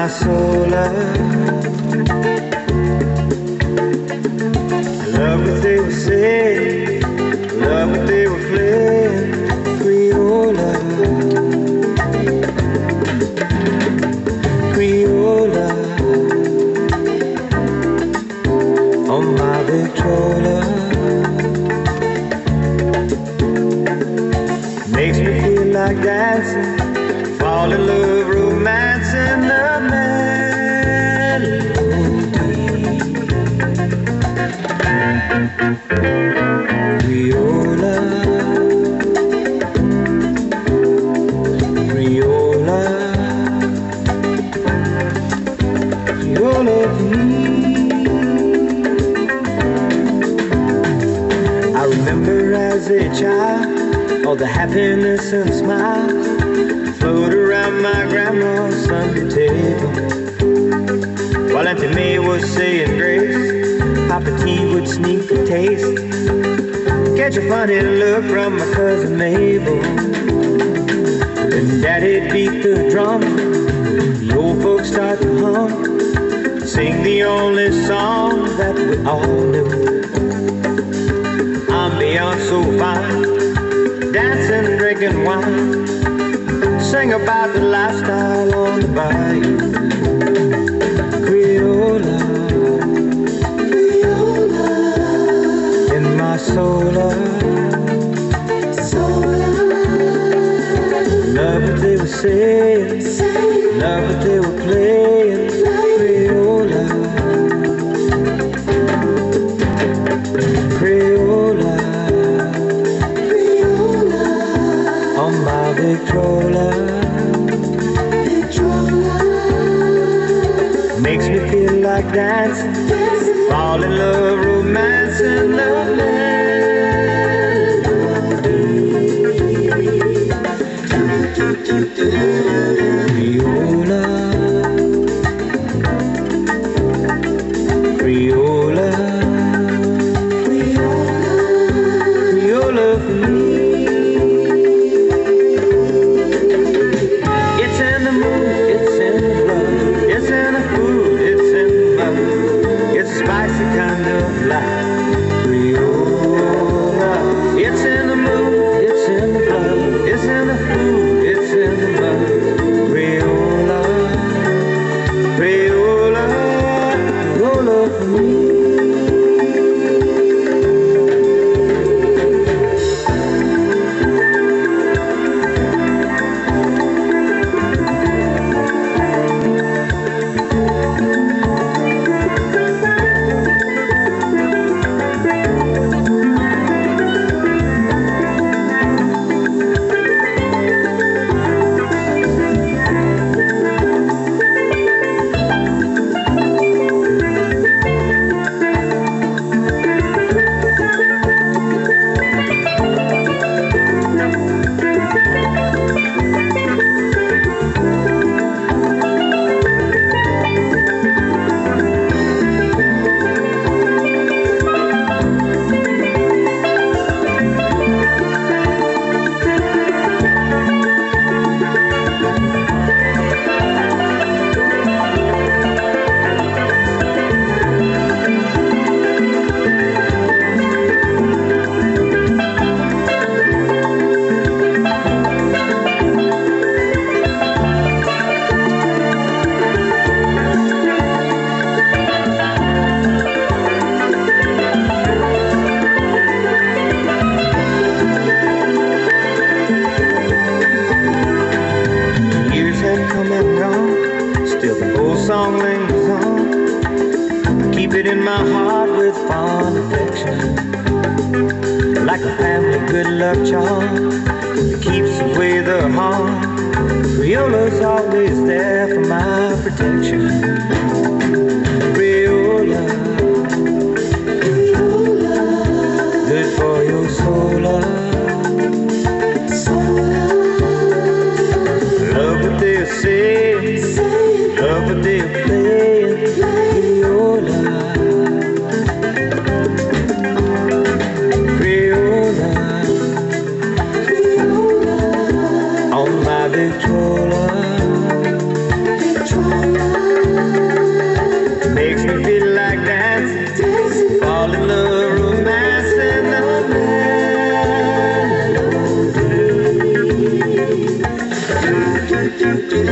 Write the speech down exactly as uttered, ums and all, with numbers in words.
my soul up. I love what they were saying, love what they were playing. Creola, Creola, on my Victrola. Makes me feel like dancing, fall in love, romancing the melody. Creola, Creola, Creola for me. I remember as a child all the happiness and smiles float around my grandma's Sunday table. While Auntie May was saying grace, Papa T would sneak a taste, catch a funny look from my cousin Mabel. Then Daddy'd beat the drum, the old folks start to hum, sing the only song that we all knew. Ambiance so fine, dancing, drinking wine, sing about the lifestyle on the bayou. Creola, Creola, in my soul up. Love what they were saying, love what they were playing. Creola, Creola, on my Victrola. Victrola makes me feel like dancing, fall in love, romancing the melody. Creola, Creola, Creola for me. Spicy kind of life. Creola, it's in the mood, it's in the blood, it's in the food, it's in the mud. Creola, Creola, Creola for me. Still the old song lingers on. I keep it in my heart with fond affection, like a family good luck charm that keeps away the harm. Creola's always there for my protection. Creola, Creola, good for your soul. Love what they're saying, love what they're playing. Creola, Creola, Creola, on my Victrola, Victrola. do.